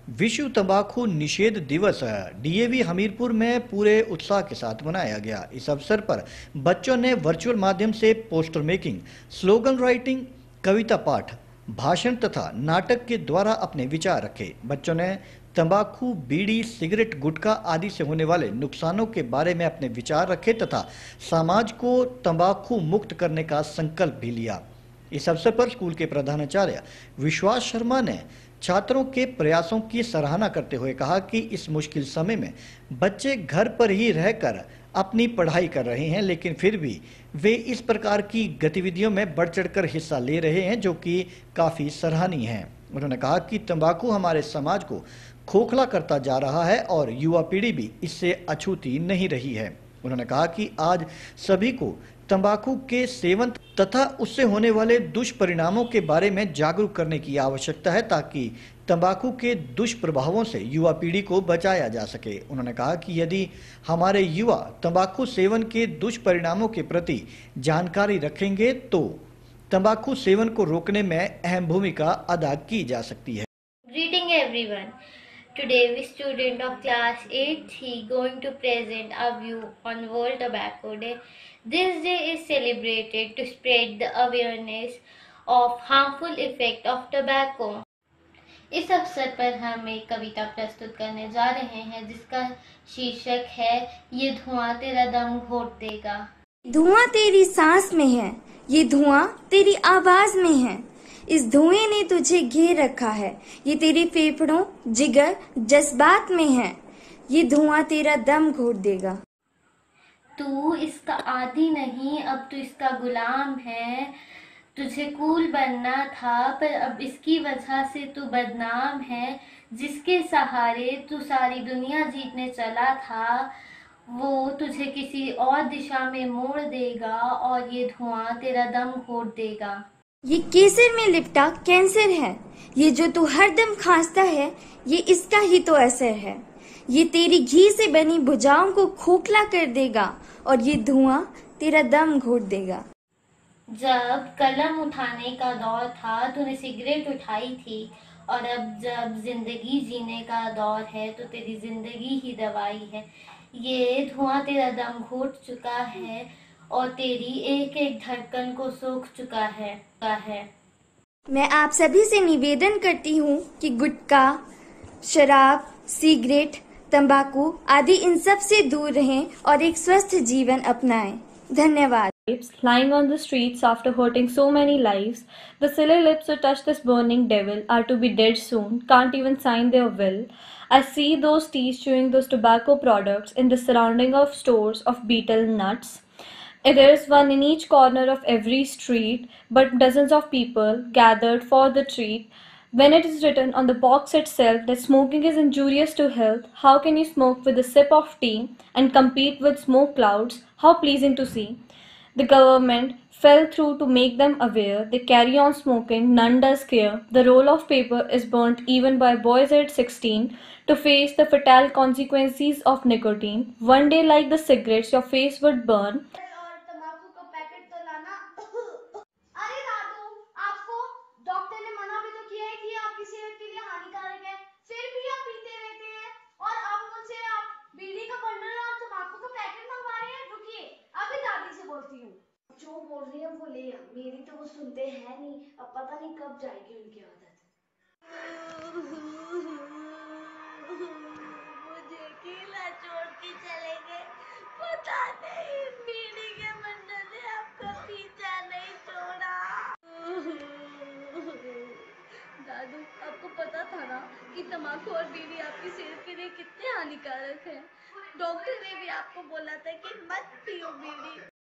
विश्व तंबाकू निषेध दिवस डीएवी हमीरपुर में पूरे उत्साह के साथ मनाया गया। इस अवसर पर बच्चों ने वर्चुअल माध्यम से पोस्टर मेकिंग, स्लोगन राइटिंग, कविता पाठ, भाषण तथा नाटक के द्वारा अपने विचार रखे। बच्चों ने तंबाकू, बीड़ी, सिगरेट, गुटखा आदि से होने वाले नुकसानों के बारे में अपने विचार रखे तथा समाज को तंबाकू मुक्त करने का संकल्प भी लिया। इस अवसर पर स्कूल के प्रधानाचार्य विश्वास शर्मा ने छात्रों के प्रयासों की सराहना करते हुए कहा कि इस मुश्किल समय में बच्चे घर पर ही रहकर अपनी पढ़ाई कर रहे हैं, लेकिन फिर भी वे इस प्रकार की गतिविधियों में बढ़ चढ़कर हिस्सा ले रहे हैं, जो कि काफ़ी सराहनीय है। उन्होंने कहा कि तंबाकू हमारे समाज को खोखला करता जा रहा है और युवा पीढ़ी भी इससे अछूती नहीं रही है। उन्होंने कहा कि आज सभी को तंबाकू के सेवन तथा उससे होने वाले दुष्परिणामों के बारे में जागरूक करने की आवश्यकता है, ताकि तंबाकू के दुष्प्रभावों से युवा पीढ़ी को बचाया जा सके। उन्होंने कहा कि यदि हमारे युवा तंबाकू सेवन के दुष्परिणामों के प्रति जानकारी रखेंगे तो तंबाकू सेवन को रोकने में अहम भूमिका अदा की जा सकती है। Greeting everyone. Today we student of class 8C going to present our view on World Tobacco Day. This day is celebrated to spread the awareness of harmful effect of tobacco. इस अवसर पर हम एक कविता प्रस्तुत करने जा रहे हैं जिसका शीर्षक है ये धुआं तेरा दम घोट देगा। धुआं तेरी सांस में है, ये धुआं तेरी आवाज में है। इस धुएं ने तुझे घेर रखा है, ये तेरे फेफड़ों, जिगर, जज्बात में है। ये धुआं तेरा दम घोट देगा। तू इसका आदी नहीं, अब तू इसका गुलाम है। तुझे कूल बनना था पर अब इसकी वजह से तू बदनाम है। जिसके सहारे तू सारी दुनिया जीतने चला था, वो तुझे किसी और दिशा में मोड़ देगा और ये धुआं तेरा दम घोट देगा। ये केसर में लिपटा कैंसर है, ये जो तू हरदम खांसता है, ये इसका ही तो असर है। ये तेरी घी से बनी भुजाओं को खोखला कर देगा और ये धुआं तेरा दम घोट देगा। जब कलम उठाने का दौर था तूने सिगरेट उठाई थी, और अब जब जिंदगी जीने का दौर है तो तेरी जिंदगी ही दवाई है। ये धुआं तेरा दम घोट चुका है और तेरी एक एक धड़कन को सोख चुका है। मैं आप सभी से निवेदन करती हूँ कि गुटखा, शराब, सिगरेट, तंबाकू आदि इन सब से दूर रहें और एक स्वस्थ जीवन अपनाएं। धन्यवाद। Lying on the streets after hurting so many lives, the silly lips who touch this burning devil are to be dead soon, can't even sign their will. I see those teeth chewing those tobacco products in the surrounding of stores of betel nuts. There is one in each corner of every street, but dozens of people gathered for the treat. When it is written on the box itself that smoking is injurious to health, how can you smoke with a sip of tea and compete with smoke clouds? How pleasing to see. The government fell through to make them aware. They carry on smoking, none does care. The roll of paper is burnt even by boys at 16 to face the fatal consequences of nicotine. One day, like the cigarettes, your face would burn. और तंबाकू का packet तो लाना। अरे दादू, आपको doctor ने मना भी तो किया है कि आपकी सेहत के लिए हानिकारक है, फिर भी आप पीते रहते हैं। और अब मुझसे आप बीड़ी का बंडल और तंबाकू का पैकेट मंगवा रहे हैं। रुकिए, अभी दादी से बोलती हूँ। जो बोल रही है वो ले आ, मेरी तो वो सुनते हैं नहीं। अब पता नहीं कब जाएगी उनकी आदत। मुझे अकेला छोड़ के चले गए, पता नहीं बीड़ी के बंडल ने आपका पीछा नहीं छोड़ा। दादू, आपको पता था ना कि तंबाकू और बीड़ी आपकी सेहत के लिए कितने हानिकारक है। डॉक्टर ने भी आपको बोला था कि मत पियो बीड़ी।